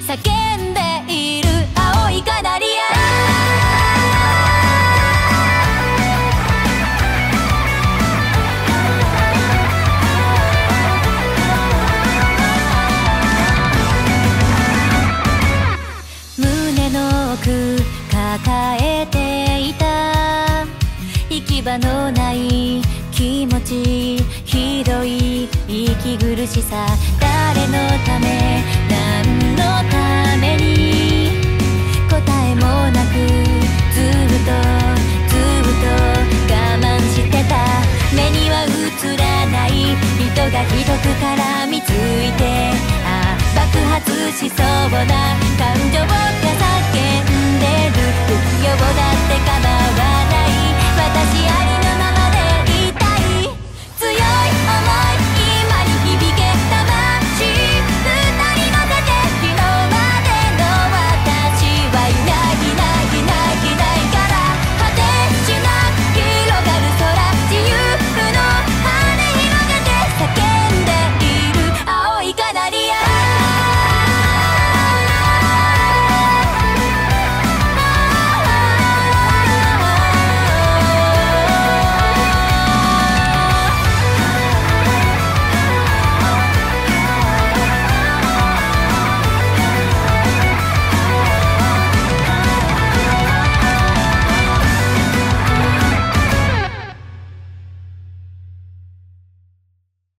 叫んでいる青いカナリア。胸の奥抱えていた行き場のない気持ち、ひどい息苦しさ、誰のため何のために答えもなくずっと我慢してた。目には映らない人がひどく絡みついて、爆発しそうな